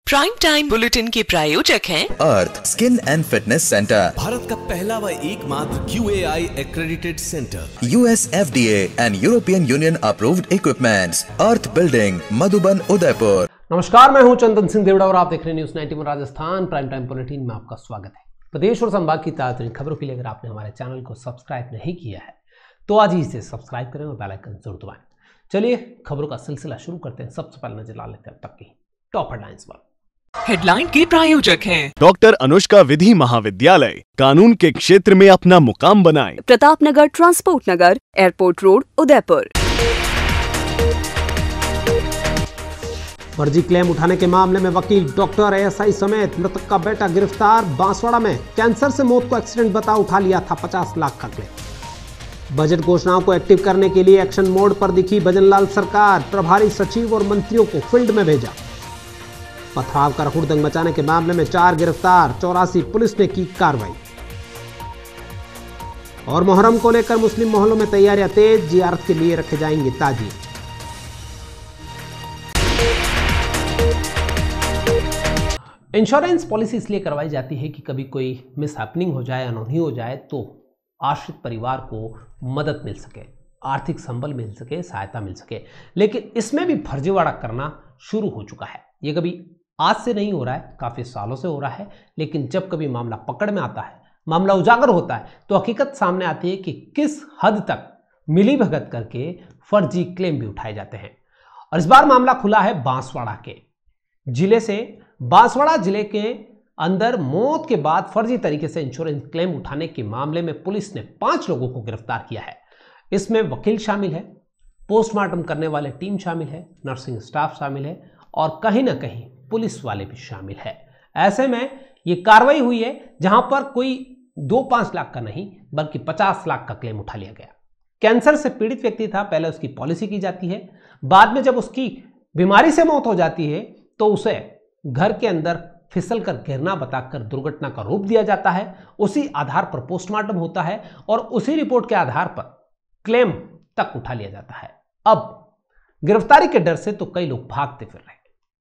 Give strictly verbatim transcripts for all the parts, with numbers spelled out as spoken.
Prime time bulletin के प्रायोजक हैं अर्थ skin and fitness centre, Bharat का पहला व एकमात्र Q A I accredited centre, US F D A and European Union approved equipments, earth building, Madhuban, Udaipur. नमस्कार, मैं हूं चंदन सिंह देवड़ा और आप देख रहे हैं news ninety one Rajasthan prime time bulletin में आपका स्वागत है। प्रदेश और संभाग की ताजा खबरों के लिए अगर आपने हमारे चैनल को सब्सक्राइब नहीं किया है तो आज ही इसे सब्सक्राइब करें और बेल आइकन जरूर दबाएं। चलिए खबरों का सिलसिला शुरू करते हैं। सबसे पहले नजर डाल लेते हैं अब तक की टॉप हेडलाइंस पर। हेडलाइन के प्रायोजक हैं डॉक्टर अनुष्का विधि महाविद्यालय, कानून के क्षेत्र में अपना मुकाम बनाएं। Pratapnagar, transport Nagar, airport road, Udaipur. फर्जी क्लेम उठाने के मामले में वकील डॉक्टर एएसआई समेत मृतक का बेटा गिरफ्तार। बांसवाड़ा में कैंसर से मौत को एक्सीडेंट बता उठा लिया था पचास लाख का क्लेम। बजट घोषणाओं को एक्टिव करने के लिए एक्शन मोड पर दिखी भजनलाल सरकार। प्रभारी सचिव और मंत्रियों को फील्ड में भेजा। पथराव कर हुड़दंग मचाने के मामले में चार गिरफ्तार, चौरासी पुलिस ने की कार्रवाई। और मुहर्रम को लेकर मुस्लिम मोहल्लों में तैयारियां तेज, जियारत के लिए रखे जाएंगे ताजिए। इंश्योरेंस पॉलिसी इसलिए करवाई जाती है कि कभी कोई मिस हैपनिंग हो जाए, अनहोनी हो जाए तो आश्रित परिवार को मदद मिल सके, आर्थिक संबल मिल सके, सहायता मिल सके। लेकिन इसमें भी फर्जीवाड़ा करना शुरू हो चुका है। ये कभी आज से नहीं हो रहा है, काफी सालों से हो रहा है। लेकिन जब कभी मामला पकड़ में आता है, मामला उजागर होता है, तो हकीकत सामने आती है कि किस हद तक मिली भगत करके फर्जी क्लेम भी उठाए जाते हैं। और इस बार मामला खुला है बांसवाड़ा के जिले से। बांसवाड़ा जिले के अंदर मौत के बाद फर्जी तरीके से इंश्योरेंस क्लेम उठाने के मामले में पुलिस ने पांच लोगों को गिरफ्तार किया है। इसमें वकील शामिल है, पोस्टमार्टम करने वाले टीम शामिल है, नर्सिंग स्टाफ शामिल है और कहीं ना कहीं पुलिस वाले भी शामिल है। ऐसे में ये कार्रवाई हुई है जहां पर कोई दो पांच लाख का नहीं बल्कि पचास लाख का क्लेम उठा लिया गया। कैंसर से पीड़ित व्यक्ति था, पहले उसकी पॉलिसी की जाती है, बाद में जब उसकी बीमारी से मौत हो जाती है तो उसे घर के अंदर फिसल कर गिरना बताकर दुर्घटना का रूप दिया जाता है। उसी आधार पर पोस्टमार्टम होता है और उसी रिपोर्ट के आधार पर क्लेम तक उठा लिया जाता है। अब गिरफ्तारी के डर से तो कई लोग भागते फिर रहे।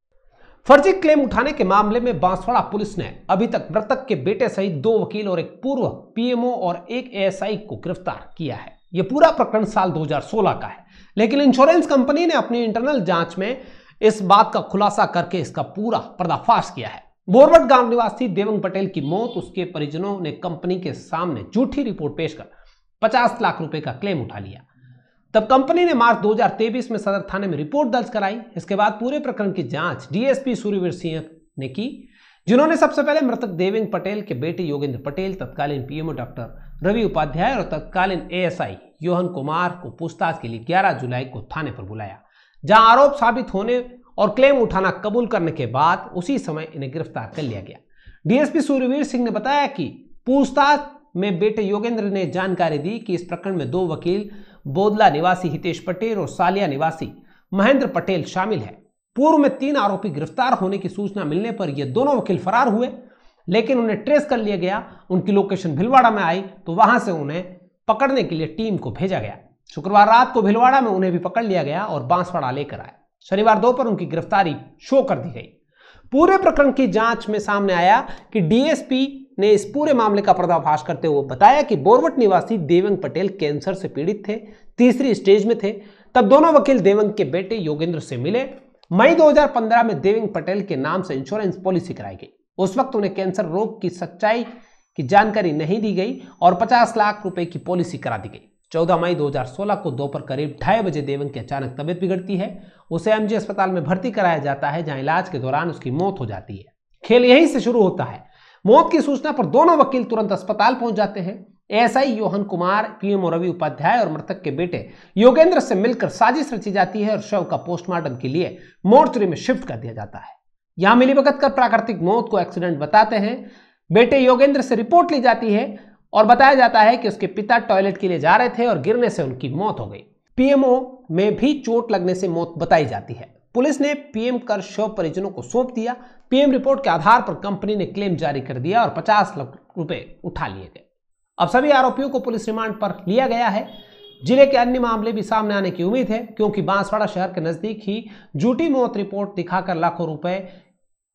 फर्जी क्लेम उठाने के मामले में बांसवाड़ा पुलिस ने अभी तक मृतक के बेटे सहित दो वकील और एक पूर्व पीएमओ और एक एएसआई को गिरफ्तार किया है। यह पूरा प्रकरण साल दो हज़ार सोलह का है, लेकिन इंश्योरेंस कंपनी ने अपनी इंटरनल जांच में इस बात का खुलासा करके इसका पूरा पर्दाफाश किया है। बोरवट गांव निवासी देवंग पटेल की मौत, उसके परिजनों ने कंपनी के सामने झूठी रिपोर्ट पेश कर पचास लाख रुपए का क्लेम उठा लिया। तब कंपनी ने मार्च दो हज़ार तेईस में सदर थाने में रिपोर्ट दर्ज कराई। इसके बाद पूरे प्रकरण की जांच डीएसपी सूर्यवीर सिंह ने की, जिन्होंने सबसे पहले मृतक देवेंग पटेल के बेटे योगेंद्र पटेल, तत्कालीन पीएमओ डॉक्टर रवि उपाध्याय और तत्कालीन एएसआई योहन कुमार को पूछताछ के लिए ग्यारह जुलाई को थाने पर बुलाया, जहां आरोप साबित होने और क्लेम उठाना कबूल करने के बाद उसी समय इन्हें गिरफ्तार कर लिया गया। डीएसपी सूर्यवीर सिंह ने बताया कि पूछताछ में बेटे योगेंद्र ने जानकारी दी कि इस प्रकरण में दो वकील बोदला निवासी हितेश पटेल और सालिया निवासी महेंद्र पटेल शामिल है। पूर्व में तीन आरोपी गिरफ्तार होने की सूचना मिलने पर ये दोनों वकील फरार हुए, लेकिन उन्हें ट्रेस कर लिया गया। उनकी लोकेशन भिलवाड़ा में आई तो वहां से उन्हें पकड़ने के लिए टीम को भेजा गया। शुक्रवार रात को भिलवाड़ा में उन्हें भी पकड़ लिया गया और बांसवाड़ा लेकर आए। शनिवार दोपहर उनकी गिरफ्तारी शो कर दी गई। पूरे प्रकरण की जांच में सामने आया कि डीएसपी ने इस पूरे मामले का पर्दाफाश करते हुए बताया कि बोरवट निवासी देवंग पटेल कैंसर से पीड़ित थे, तीसरी स्टेज में थे। तब दोनों वकील देवंग के बेटे योगेंद्र से मिले। मई दो हज़ार पंद्रह में देवंग पटेल के नाम से इंश्योरेंस पॉलिसी कराई गई। उस वक्त उन्हें कैंसर रोग की सच्चाई की जानकारी नहीं दी गई और पचास लाख रुपए की पॉलिसी करा दी गई। चौदह मई दो हज़ार सोलह को दोपहर करीब ढाई बजे देवंग की अचानक तबीयत बिगड़ती है। उसे एमजी अस्पताल में भर्ती कराया जाता है, जहां इलाज के दौरान उसकी मौत हो जाती है। खेल यहीं से शुरू होता है। मौत की सूचना पर दोनों वकील तुरंत अस्पताल पहुंच जाते हैं। एएसआई योहन कुमार, पीएमओ रवि उपाध्याय और मृतक के बेटे योगेंद्र से मिलकर साजिश रची जाती है और शव का पोस्टमार्टम के लिए मोर्चरी में शिफ्ट कर दिया जाता है। यहां मिलीभगत कर प्राकृतिक मौत को एक्सीडेंट बताते हैं। बेटे योगेंद्र से रिपोर्ट ली जाती है और बताया जाता है कि उसके पिता टॉयलेट के लिए जा रहे थे और गिरने से उनकी मौत हो गई। पीएमओ में भी चोट लगने से मौत बताई जाती है। पुलिस ने पीएम कर शव परिजनों को सौंप दिया। पीएम रिपोर्ट के आधार पर कंपनी ने क्लेम जारी कर दिया और पचास लाख रुपए उठा लिए गए। अब सभी आरोपियों को पुलिस रिमांड पर लिया गया है। जिले के अन्य मामले भी सामने आने की उम्मीद है, क्योंकि बांसवाड़ा शहर के नजदीक ही झूठी मौत रिपोर्ट दिखाकर लाखों रुपए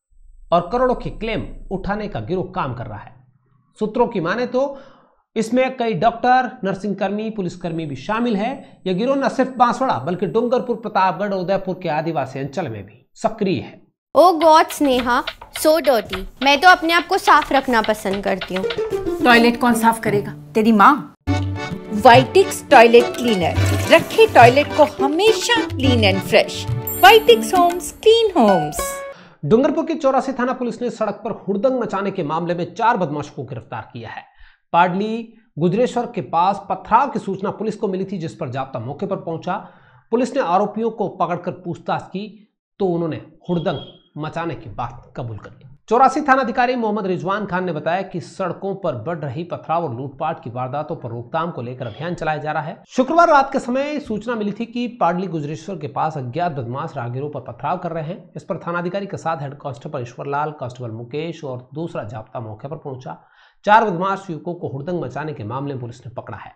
और करोड़ों के क्लेम उठाने का गिरोह काम कर रहा है। सूत्रों की माने तो इसमें कई डॉक्टर, नर्सिंग कर्मी, पुलिसकर्मी भी शामिल है। यह गिरोह न सिर्फ बांसवाड़ा बल्कि डूंगरपुर, प्रतापगढ़, उदयपुर के आदिवासी अंचल में भी सक्रिय है। Oh god Sneha, so dirty. मैं तो अपने आप को साफ रखना पसंद करती हूँ। टॉयलेट कौन साफ करेगा? तेरी माँ। वाइटिक्स टॉयलेट क्लीनर रखे टॉयलेट को हमेशा clean and fresh. Whitix homes, clean homes. Dungarpur की चौरासी थाना पुलिस ने सड़क पर हुड़दंग मचाने के मामले में चार बदमाशों को गिरफ्तार किया है। पाडली गुजरेश्वर के पास पथराव की सूचना पुलिस को मिली थी, जिस पर जाब्ता मौके पर पहुंचा। पुलिस ने आरोपियों को पकड़कर पूछताछ की तो उन्होंने हुड़दंग मचाने की बात कबूल कर ली। चौरासी थानाधिकारी मोहम्मद रिजवान खान ने बताया कि सड़कों पर बढ़ रही पथराव और लूटपाट की वारदातों पर रोकथाम को लेकर अभियान चलाया जा रहा है। शुक्रवार रात के समय सूचना मिली थी कि पाडली गुजरेश्वर के पास अज्ञात बदमाश राहगीरों पर पथराव कर रहे हैं। इस पर थानाधिकारी के साथ head constable Ishwarlal, constable Mukesh और दूसरा जाब्ता मौके पर पहुंचा। चार बदमाश युवकों को हुड़दंग मचाने के मामले में पुलिस ने पकड़ा है।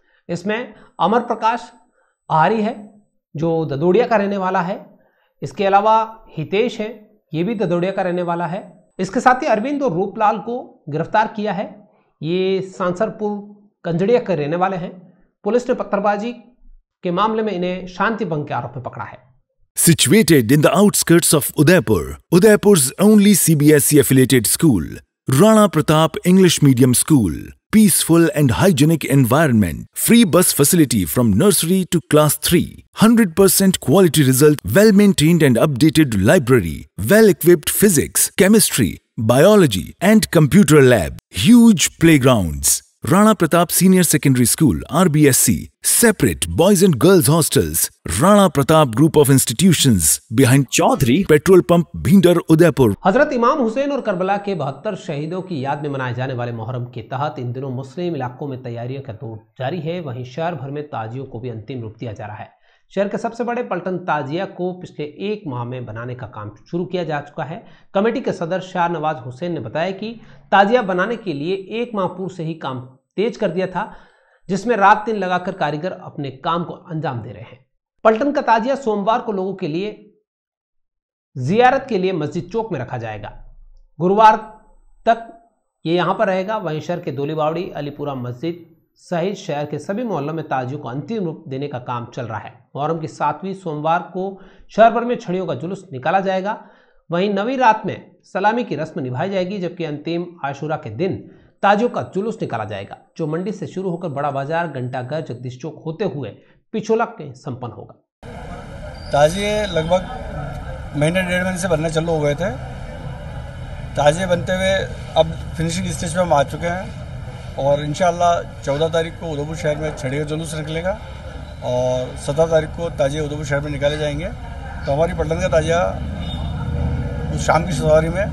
इसमें अमर प्रकाश आहारी है जो ददोड़िया का रहने वाला है। इसके अलावा हितेश है, ये भी ददोड़िया का रहने वाला है। इसके साथ ही अरविंद और रूपलाल को गिरफ्तार किया है। ये सांसरपुर कंजड़िया के रहने वाले हैं। पुलिस ने पत्थरबाजी के मामले में इन्हें शांति भंग के आरोप में पकड़ा है। Situated in the outskirts of Udaipur, Udaipur's only C B S E affiliated school, Rana Pratap English Medium School. Peaceful and hygienic environment. Free bus facility from nursery to class three. one hundred percent quality result. Well-maintained and updated library. Well-equipped physics, chemistry, biology and computer lab. Huge playgrounds. Rana Pratap Senior Secondary School, R B S C. Separate boys and girls hostels. Rana Pratap Group of Institutions. Behind Chaudhary Petrol Pump, Bhindar, Udaipur. हजरत इमाम हुसैन और Karbala के बहत्तर शहीदों की याद में मनाए जाने वाले मुहर्रम के तहत इन दिनों मुस्लिम इलाकों में तैयारियों का दौर जारी है। वहीं शहर भर में ताजियों को भी अंतिम रूप दिया जा रहा है। शहर के सबसे बड़े पलटन ताजिया को पिछले एक माह में बनाने का काम शुरू किया जा चुका है। कमेटी के सदर शाह नवाज हुसैन ने बताया कि ताजिया बनाने के लिए एक माह पूर्व से ही काम तेज कर दिया था, जिसमें रात दिन लगाकर कारीगर अपने काम को अंजाम दे रहे हैं। पलटन का ताजिया सोमवार को लोगों के लिए जियारत के लिए मस्जिद चौक में रखा जाएगा। गुरुवार तक ये यहाँ पर रहेगा। वहीं शहर के दोलीबावड़ी, अलीपुरा मस्जिद सहित शहर के सभी मोहल्लों में ताजियों को अंतिम रूप देने का काम चल रहा है। मुहर्रम की सातवीं सोमवार को शहर भर में छड़ियों का जुलूस निकाला जाएगा। वहीं नवी रात में सलामी की रस्म निभाई जाएगी, जबकि अंतिम आशुरा के दिन ताजियों का जुलूस निकाला जाएगा, जो मंडी से शुरू होकर बड़ा बाजार, घंटाघर, जगदीश चौक होते हुए पिछोला के संपन्न होगा। ताजिए लगभग महीने डेढ़ महीने से बनने चालू हो गए थे। ताजिए बनते हुए अब फिनिशिंग स्टेज पे हम आ चुके हैं और इंशाअल्लाह चौदह तारीख को उदयपुर शहर में छड़ी का जुलूस निकलेगा और सत्रह तारीख को ताजिया उदयपुर शहर में निकाले जाएंगे। तो हमारी पलटन का ताजिया उस शाम की सवारी में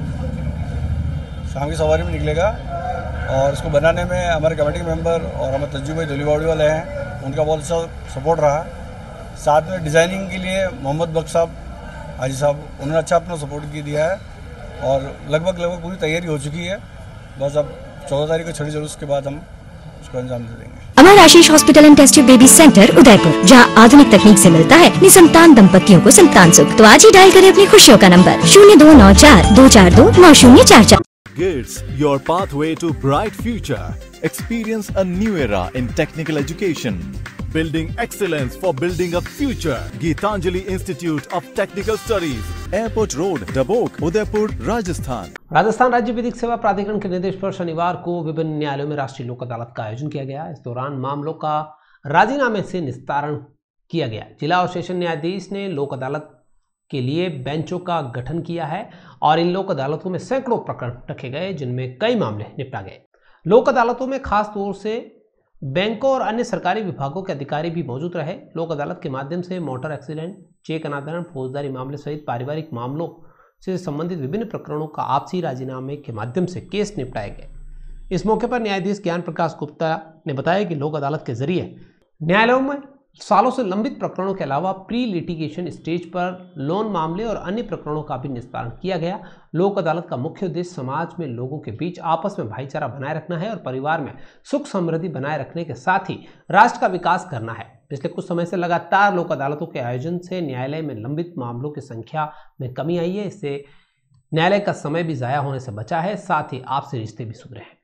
शाम की सवारी में निकलेगा और इसको बनाने में हमारे कमेटी के मेंबर और हमारे तज्जू भाई दोलीबावड़ी वाले हैं, उनका बहुत अच्छा सपोर्ट रहा। साथ में डिज़ाइनिंग के लिए मोहम्मद बख्श साहब, हाजी साहब, उन्होंने अच्छा अपना सपोर्ट की दिया है और लगभग लगभग पूरी तैयारी हो चुकी है। बस अब चौदह तारीख को छड़ी जुलूस के बाद हम उसको अंजाम दे देंगे। Amar Ashish hospital and test baby centre Udaipur, जहां आधुनिक तकनीक से मिलता है निसंतान दंपतियों को संतान सुख। तो आज ही डायल करें अपनी खुशियों का नंबर शून्य दो नौ चार दो चार दो नौ शून्य चार चार। Gids, your pathway to bright future. Experience a new era in technical education. Building excellence for building a future. Geetanjali Institute of Technical Studies. Airport Road, Dabok, Udaipur, Rajasthan. Rajasthan राज्य विधिक सेवा प्राधिकरण के निर्देश पर शनिवार को विभिन्न न्यायालयों में राष्ट्रीय लोक अदालत का आयोजन किया गया। इस दौरान मामलों का राजीनामे से निस्तारण किया गया। जिला और सेशन न्यायाधीश ने लोक अदालत के लिए बेंचों का गठन किया है और इन लोक अदालतों में सैकड़ों प्रकरण रखे गए, जिनमें कई मामले निपटा गए। लोक अदालतों में खास तौर से बैंकों और अन्य सरकारी विभागों के अधिकारी भी मौजूद रहे। लोक अदालत के माध्यम से मोटर एक्सीडेंट, चेक अनादरण, फौजदारी मामले सहित पारिवारिक मामलों से संबंधित विभिन्न प्रकरणों का आपसी राजीनामे के माध्यम से केस निपटाए गए। इस मौके पर न्यायाधीश ज्ञान प्रकाश गुप्ता ने बताया कि लोक अदालत के जरिए न्यायालयों में सालों से लंबित प्रकरणों के अलावा प्री लिटिगेशन स्टेज पर लोन मामले और अन्य प्रकरणों का भी निस्तारण किया गया। लोक अदालत का मुख्य उद्देश्य समाज में लोगों के बीच आपस में भाईचारा बनाए रखना है और परिवार में सुख समृद्धि बनाए रखने के साथ ही राष्ट्र का विकास करना है। पिछले कुछ समय से लगातार लोक अदालतों के आयोजन से न्यायालय में लंबित मामलों की संख्या में कमी आई है। इससे न्यायालय का समय भी ज़ाया होने से बचा है, साथ ही आपसी रिश्ते भी सुधरे हैं।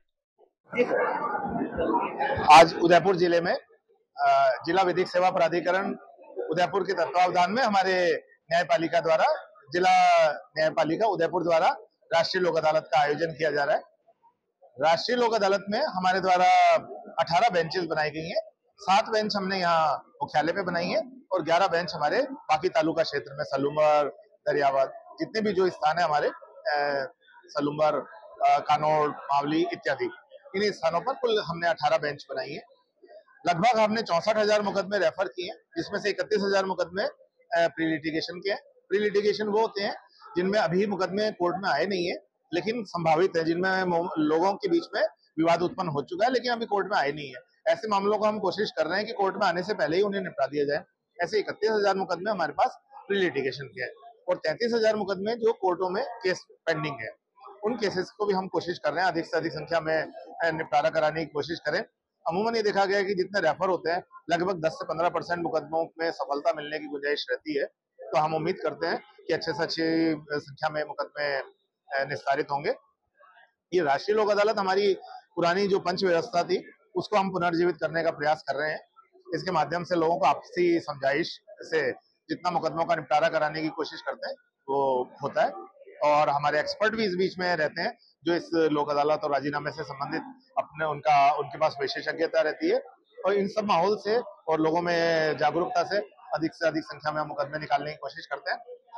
आज उदयपुर जिले में जिला विधिक सेवा प्राधिकरण उदयपुर के तत्वावधान में हमारे न्यायपालिका द्वारा जिला न्यायपालिका उदयपुर द्वारा राष्ट्रीय लोक अदालत का आयोजन किया जा रहा है। राष्ट्रीय लोक अदालत में हमारे द्वारा अठारह बेंचेस बनाई गई हैं। सात बेंच हमने यहाँ मुख्यालय पे बनाई है और ग्यारह बेंच हमारे बाकी तालुका क्षेत्र में सलूमर, दरियावद, जितने भी जो स्थान है हमारे सलूमर, कानोड़, मावली इत्यादि, इन स्थानों पर कुल हमने अठारह बेंच बनाई है। लगभग हमने चौसठ हजार मुकदमे रेफर किए हैं, जिसमें से इकतीस हजार मुकदमे प्री लिटिगेशन के हैं। प्री लिटिगेशन वो होते हैं जिनमें अभी मुकदमे कोर्ट में आए नहीं है लेकिन संभावित है, जिनमें लोगों के बीच में विवाद उत्पन्न हो चुका है लेकिन अभी कोर्ट में आए नहीं है। ऐसे मामलों को हम कोशिश कर रहे हैं कि कोर्ट में आने से पहले ही उन्हें निपटा दिया जाए। ऐसे इकतीस हजार मुकदमे हमारे पास प्री लिटिगेशन के हैं और तैंतीस हजार मुकदमे जो कोर्टों में केस पेंडिंग है, उन केसेस को भी हम कोशिश कर रहे हैं अधिक से अधिक संख्या में निपटारा कराने की कोशिश करें। अमूमन ये देखा गया है कि जितने रेफर होते हैं लगभग दस से पंद्रह परसेंट मुकदमों में सफलता मिलने की गुंजाइश रहती है, तो हम उम्मीद करते हैं कि अच्छे से अच्छी संख्या में मुकदमे निस्तारित होंगे। ये राष्ट्रीय लोक अदालत हमारी पुरानी जो पंच व्यवस्था थी उसको हम पुनर्जीवित करने का प्रयास कर रहे हैं। इसके माध्यम से लोगों को आपसी समझाइश से जितना मुकदमों का निपटारा कराने की कोशिश करते हैं वो होता है और हमारे एक्सपर्ट भी इस बीच में रहते हैं जो इस लोक अदालत और राजीनामे से संबंधित अपने उनका उनके पास विशेषज्ञता रहती है और इन सब माहौल से और लोगों में जागरूकता से अधिक से अधिक संख्या में मुकदमे निकालने की कोशिश करते हैं।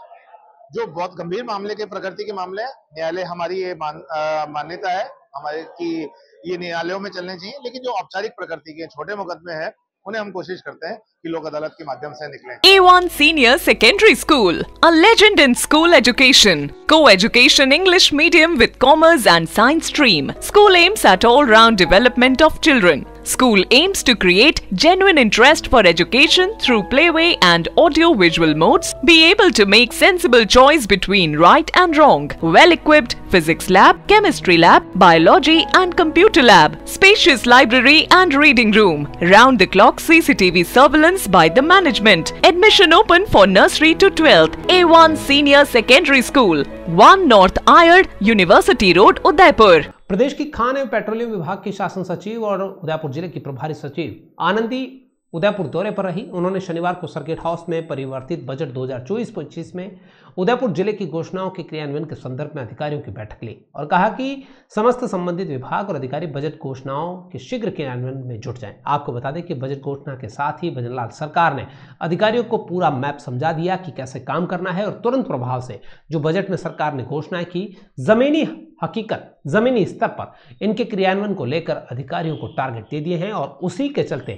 जो बहुत गंभीर मामले के प्रकृति के मामले हैं, न्यायालय हमारी ये मान, आ, मान्यता है हमारे कि ये न्यायालयों में चलने चाहिए, लेकिन जो औपचारिक प्रकृति के छोटे मुकदमे हैं उन्हें हम कोशिश करते हैं कि लोक अदालत के माध्यम से निकलें। A one Senior Secondary School, a legend in school education. Co-education English medium with commerce and science stream. School aims at all-round development of children. School aims to create genuine interest for education through playway and audio-visual modes. Be able to make sensible choice between right and wrong. Well-equipped physics lab, chemistry lab, biology and computer lab. Spacious library and reading room. Round-the-clock C C T V surveillance by the management. Admission open for nursery to twelfth. A one Senior Secondary School. one North Ayad, University Road, Udaipur. प्रदेश की खान एवं petroleum विभाग की शासन सचिव और उदयपुर जिले की प्रभारी सचिव आनंदी उदयपुर दौरे पर रही। उन्होंने शनिवार को सर्किट हाउस में परिवर्तित बजट दो हज़ार चौबीस पच्चीस में उदयपुर जिले की घोषणाओं के क्रियान्वयन के संदर्भ में अधिकारियों की बैठक ली और कहा कि समस्त संबंधित विभाग और अधिकारी बजट घोषणाओं के शीघ्र क्रियान्वयन में जुट जाएं। आपको बता दें कि बजट घोषणा के साथ ही भजनलाल सरकार ने अधिकारियों को पूरा मैप समझा दिया कि कैसे काम करना है और तुरंत प्रभाव से जो बजट में सरकार ने घोषणाएं की, जमीनी हकीकत जमीनी स्तर पर इनके क्रियान्वयन को लेकर अधिकारियों को टारगेट दे दिए हैं और उसी के चलते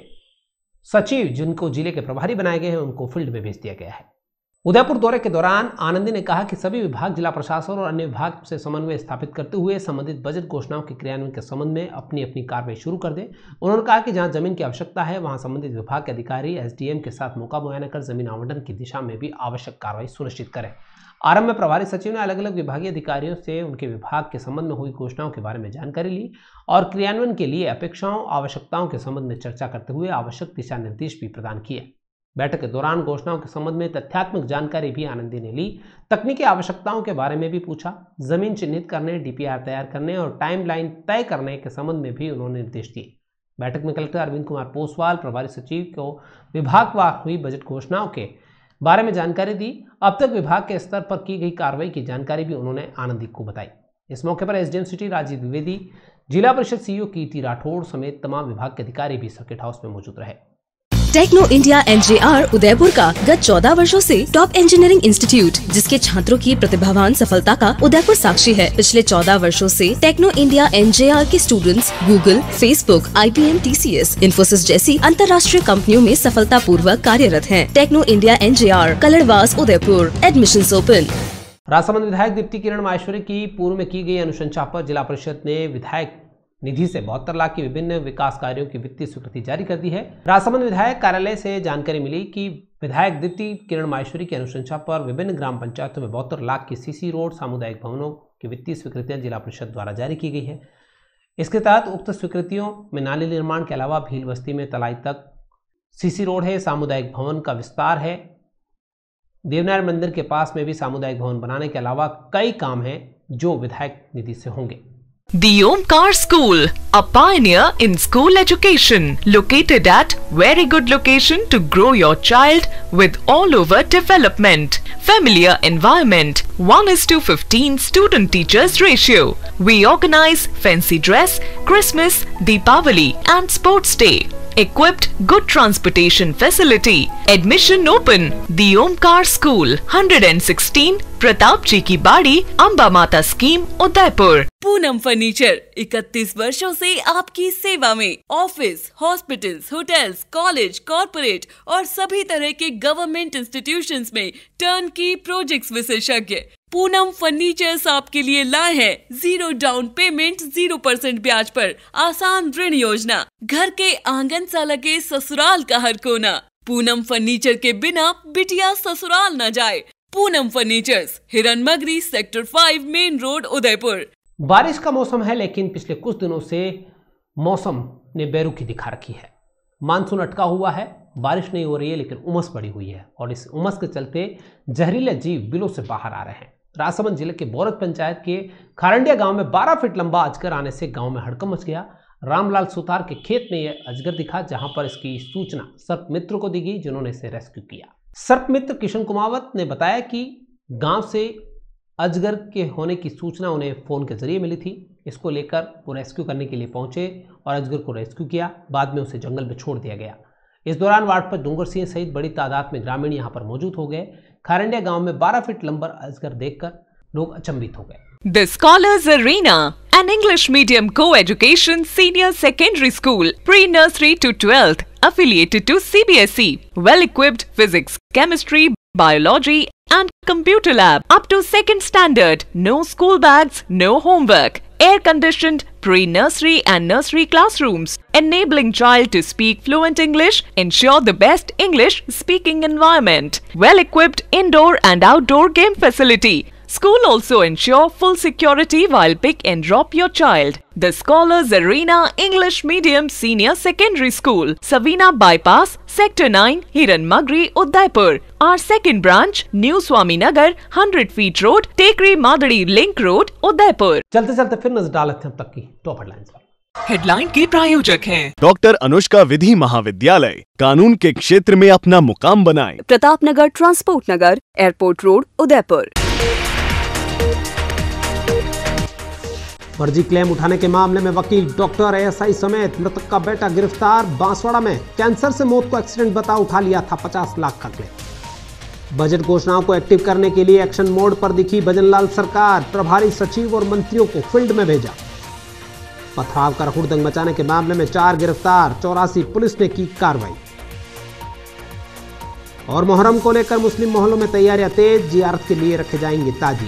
सचिव जिनको जिले के प्रभारी बनाए गए हैं उनको फील्ड में भेज दिया गया है। उदयपुर दौरे के दौरान आनंदी ने कहा कि सभी विभाग, जिला प्रशासन और अन्य विभाग से समन्वय स्थापित करते हुए संबंधित बजट घोषणाओं के क्रियान्वयन के संबंध में अपनी अपनी कार्रवाई शुरू कर दें। उन्होंने कहा कि जहां जमीन की आवश्यकता है वहां संबंधित विभाग के अधिकारी एसडीएम के साथ मौका मुआयना कर जमीन आवंटन की दिशा में भी आवश्यक कार्रवाई सुनिश्चित करें। आरंभ में प्रभारी सचिव ने अलग अलग विभागीय अधिकारियों से उनके विभाग के संबंध में हुई घोषणाओं के बारे में जानकारी ली और क्रियान्वयन के लिए अपेक्षाओं आवश्यकताओं के संबंध में चर्चा करते हुए आवश्यक दिशा निर्देश भी प्रदान किए। बैठक के दौरान घोषणाओं के संबंध में तथ्यात्मक जानकारी भी आनंदी ने ली। तकनीकी आवश्यकताओं के बारे में भी पूछा। जमीन चिन्हित करने, डीपीआर तैयार करने और टाइमलाइन तय करने के संबंध में भी उन्होंने निर्देश दिए। बैठक में कलेक्टर अरविंद कुमार पोसवाल प्रभारी सचिव को विभागवार हुई बजट घोषणाओं के बारे में जानकारी दी। अब तक विभाग के स्तर पर की गई कार्रवाई की जानकारी भी उन्होंने आनंदी को बताई। इस मौके पर एसडीएम सिटी राजीव द्विवेदी, जिला परिषद सीईओ कीर्ति राठौड़ समेत तमाम विभाग के अधिकारी भी सर्किट हाउस में मौजूद रहे। टेक्नो इंडिया एनजेआर उदयपुर का गत चौदह वर्षों से टॉप इंजीनियरिंग इंस्टीट्यूट, जिसके छात्रों की प्रतिभावान सफलता का उदयपुर साक्षी है। पिछले चौदह वर्षों से टेक्नो इंडिया एनजेआर के students Google, Facebook, IBM, TCS, Infosys जैसी अंतर्राष्ट्रीय कंपनियों में सफलता पूर्वक कार्यरत हैं। Techno India NJR, Kaladwas, Udaipur. Admissions open. Rajsamand विधायक दीप्ति किरण माहेश्वरी की पूर्व में की गई अनुशंसा पर जिला परिषद ने विधायक निधि से बहत्तर लाख की विभिन्न विकास कार्यों की वित्तीय स्वीकृति जारी कर दी है। राजसमंद विधायक कार्यालय से जानकारी मिली कि विधायक दीप्ति किरण माहेश्वरी की अनुशंसा पर विभिन्न ग्राम पंचायतों में बहत्तर लाख की सीसी रोड, सामुदायिक भवनों की वित्तीय स्वीकृतियां जिला परिषद द्वारा जारी की गई है। इसके तहत उक्त स्वीकृतियों में नाली निर्माण के अलावा भील बस्ती में तलाई तक सीसी रोड है, सामुदायिक भवन का विस्तार है, देवनारायण मंदिर के पास में भी सामुदायिक भवन बनाने के अलावा कई काम हैं जो विधायक निधि से होंगे। The Omkar School, a pioneer in school education, located at very good location to grow your child with all over development, familiar environment, one is to fifteen student teachers ratio. We organize fancy dress, Christmas, Deepavali and sports day. Equipped good transportation facility. Admission open. The Omkar School, one sixteen Pratap जी की बाड़ी, अंबा माता scheme, Udaipur. Poonam furniture इकतीस वर्षों से आपकी सेवा में। Office, hospitals, hotels, college, corporate और सभी तरह के गवर्नमेंट इंस्टीट्यूशंस में टर्न की प्रोजेक्ट्स विशेषज्ञ। पूनम फर्नीचर्स आपके लिए लाए हैं zero down payment, zero percent ब्याज पर आसान ऋण योजना। घर के आंगन सा लगे ससुराल का हर कोना। पूनम फर्नीचर के बिना बिटिया ससुराल न जाए। Poonam furnitures, Hiran Magri, sector five, main road, Udaipur. बारिश का मौसम है, लेकिन पिछले कुछ दिनों से मौसम ने बेरुखी दिखा रखी है। मानसून अटका हुआ है, बारिश नहीं हो रही है, लेकिन उमस बढ़ी हुई है और इस उमस के चलते जहरीले जीव बिलों से बाहर आ रहे हैं। राजसमंद जिले के बोरज पंचायत के खारंडिया गांव में बारह फीट लंबा अजगर आने से गांव में हड़कंप मच गया। रामलाल सुतार के खेत में यह अजगर दिखा, जहां पर इसकी सूचना सर्प मित्र को दी गई, जिन्होंने इसे रेस्क्यू किया। सर्प मित्र किशन कुमावत ने बताया कि गांव से अजगर के होने की सूचना उन्हें फोन के जरिए मिली थी। इसको लेकर वो रेस्क्यू करने के लिए पहुंचे और अजगर को रेस्क्यू किया। बाद में उसे जंगल में छोड़ दिया गया। इस दौरान वार्ड पर डूंगर सिंह सहित बड़ी तादाद में ग्रामीण यहां पर मौजूद हो गए। खारंडिया गांव में बारह फीट लंबा अजगर देखकर लोग अचंभित हो गए। The Scholars Arena, an English medium co-education senior secondary school, pre-nursery to twelfth, affiliated to C B S E, well-equipped physics, chemistry, biology and computer lab, up to second standard, no school bags, no homework, air-conditioned pre-nursery and nursery classrooms, enabling child to speak fluent English, ensure the best English speaking environment, well-equipped indoor and outdoor game facility. School also ensure full security while pick and drop your child. The Scholars Arena English Medium Senior Secondary School, Savina Bypass, Sector nine, Hiran Magri, Udaipur. Our second branch, New Swami Nagar, one hundred feet road, Tekri Madadi Link Road, Udaipur. चलते चलते फिर नजर डालते हैं अब तक की top headlines पर। हेडलाइन के प्रायोजक हैं डॉक्टर अनुष्का विधि महाविद्यालय, कानून के क्षेत्र में अपना मुकाम बनाएं। Pratap Nagar, transport Nagar, airport road, Udaipur. फर्जी क्लेम उठाने के मामले में वकील डॉक्टर एएसआई समेत मृतक का बेटा गिरफ्तार। बांसवाड़ा में कैंसर से मौत को एक्सीडेंट बता उठा लिया था पचास लाख का क्लेम। बजट घोषणाओं को एक्टिव करने के लिए एक्शन मोड पर दिखी भजनलाल सरकार। प्रभारी सचिव और मंत्रियों को फील्ड में भेजा। पथराव कर हुड़दंग मचाने के मामले में चार गिरफ्तार, चौरासी पुलिस ने की कार्रवाई। और मुहर्रम को लेकर मुस्लिम मोहल्लों में तैयारियां तेज, जियारत के लिए रखे जाएंगे ताजिए।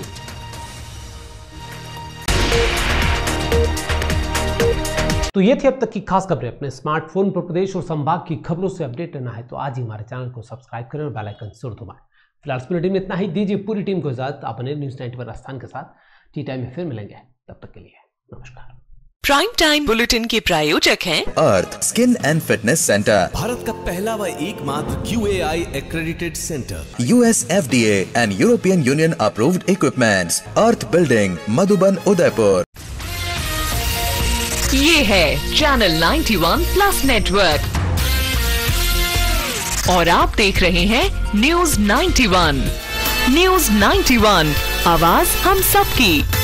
तो ये थी अब तक की खास खबरें। अपने स्मार्टफोन पर प्रदेश और संभाग की खबरों से अपडेट रहना है तो आज ही हमारे चैनल को सब्सक्राइब करें और बेल आइकन जरूर दबाएं। फिलहाल इस बुलेटिन में इतना ही। दीजिए पूरी टीम को इजाजत। आप बने न्यूज़ नाइंटी पर राजस्थान के साथ टी टाइम में फिर मिलेंगे। तब तक के लिए नमस्कार। प्राइम टाइम बुलेटिन के प्रायोजक हैं अर्थ skin and fitness centre, Bharat का पहला व एकमात्र Q A I accredited centre, US FDA and European Union approved equipments, earth building, Madhuban, Udaipur. ये है चैनल इक्यानवे प्लस नेटवर्क और आप देख रहे हैं न्यूज़ इक्यानवे। न्यूज़ इक्यानवे, आवाज हम सबकी।